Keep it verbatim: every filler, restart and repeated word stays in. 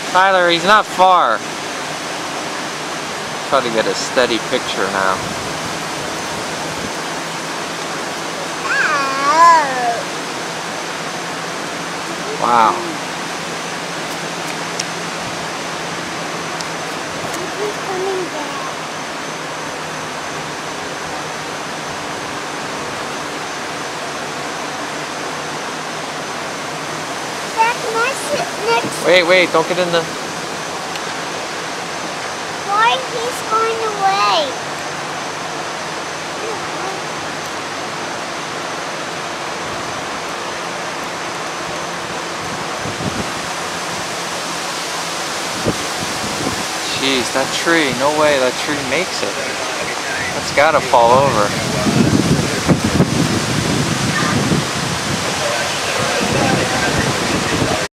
Tyler, he's not far. Try to get a steady picture now. Wow. He's coming back. Dad, can I sit next? Wait, wait, don't get in the... Why he's going away? Jeez, that tree, no way that tree makes it. That's gotta fall over.